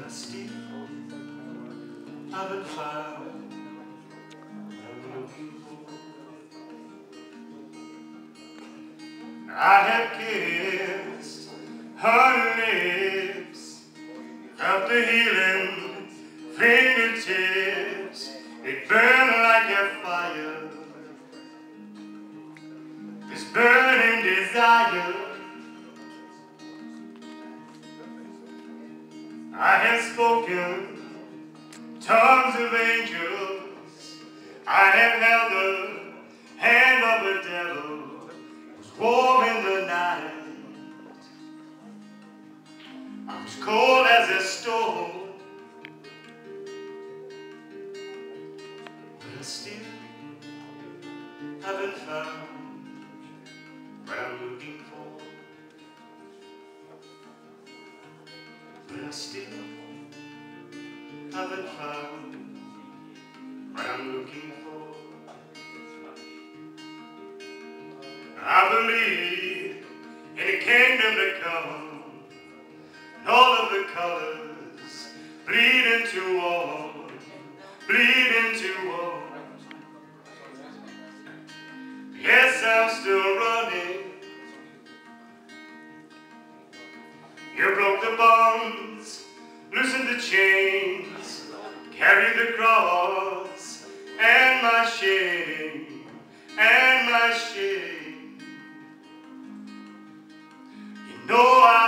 I still haven't found what I'm looking for. I have kissed her lips, felt the healing fingertips. It burned like a fire, this burning desire. I have spoken tongues of angels. I have held the hand of the devil. It was warm in the night. I was cold as a stone. But I still haven't found what I'm looking for. But I still haven't found what I'm looking for. I believe in a kingdom to come, and all of the colors bleed into one, bleed into one. Yes, I'm still running. You broke the bonds, loosened the chains, carried the cross and my shame, and my shame. You know